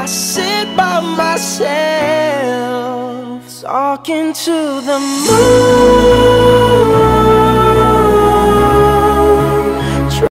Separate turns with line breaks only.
I sit by myself, talking to the moon.